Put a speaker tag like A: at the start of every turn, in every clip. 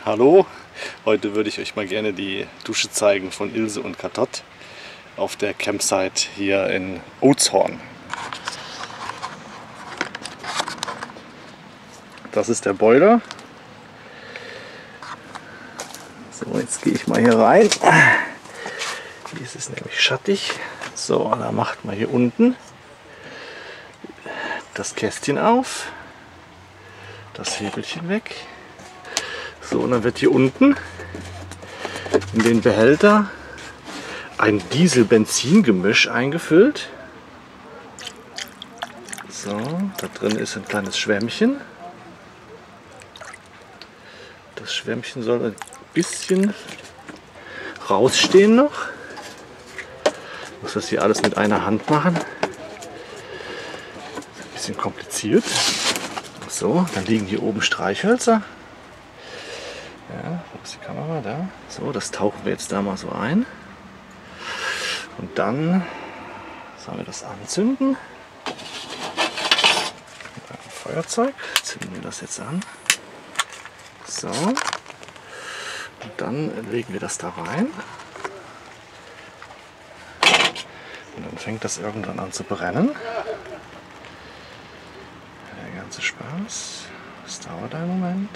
A: Hallo, heute würde ich euch mal gerne die Dusche zeigen von Ilse und Katot auf der Campsite hier in Oatshorn. Das ist der Boiler. So, jetzt gehe ich mal hier rein. Hier ist es nämlich schattig. So, da macht man hier unten das Kästchen auf, das Hebelchen weg. So, und dann wird hier unten in den Behälter ein Diesel-Benzin-Gemisch eingefüllt. So, da drin ist ein kleines Schwämmchen. Das Schwämmchen soll ein bisschen rausstehen noch. Ich muss das hier alles mit einer Hand machen. Ein bisschen kompliziert. So, dann liegen hier oben Streichhölzer. Ja, wo ist die Kamera? Da. So, das tauchen wir jetzt da mal so ein. Und dann sollen wir das anzünden. Mit einem Feuerzeug zünden wir das jetzt an. So. Und dann legen wir das da rein. Und dann fängt das irgendwann an zu brennen. Der ganze Spaß. Das dauert einen Moment.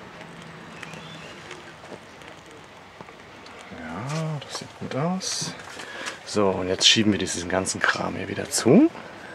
A: Ja, das sieht gut aus. So, und jetzt schieben wir diesen ganzen Kram hier wieder zu.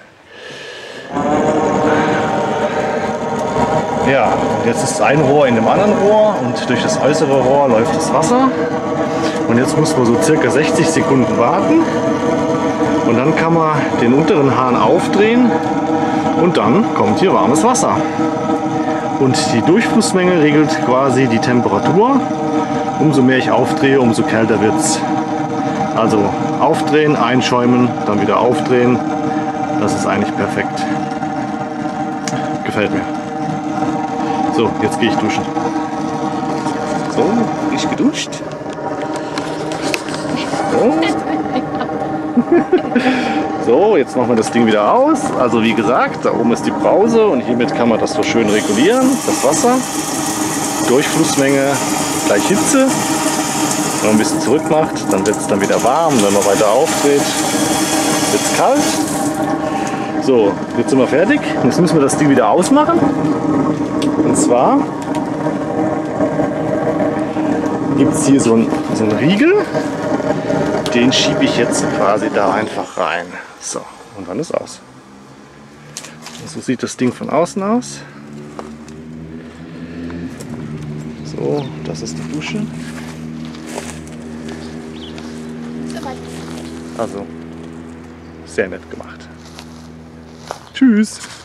A: Ja, jetzt ist ein Rohr in dem anderen Rohr und durch das äußere Rohr läuft das Wasser. Und jetzt muss man so circa 60 Sekunden warten. Und dann kann man den unteren Hahn aufdrehen und dann kommt hier warmes Wasser. Und die Durchflussmenge regelt quasi die Temperatur. Umso mehr ich aufdrehe, umso kälter wird es. Also aufdrehen, einschäumen, dann wieder aufdrehen. Das ist eigentlich perfekt. Gefällt mir. So, jetzt gehe ich duschen. So, ich geduscht. So. So, jetzt machen wir das Ding wieder aus. Also wie gesagt, da oben ist die Brause und hiermit kann man das so schön regulieren, das Wasser. Durchflussmenge gleich Hitze. Wenn man ein bisschen zurück macht, dann wird es dann wieder warm. Wenn man weiter aufdreht, wird es kalt. So, jetzt sind wir fertig. Jetzt müssen wir das Ding wieder ausmachen. Und zwar gibt es hier so einen Riegel. Den schiebe ich jetzt quasi da einfach rein. So, und dann ist aus. Und so sieht das Ding von außen aus. So, das ist die Dusche. Also, sehr nett gemacht. Tschüss!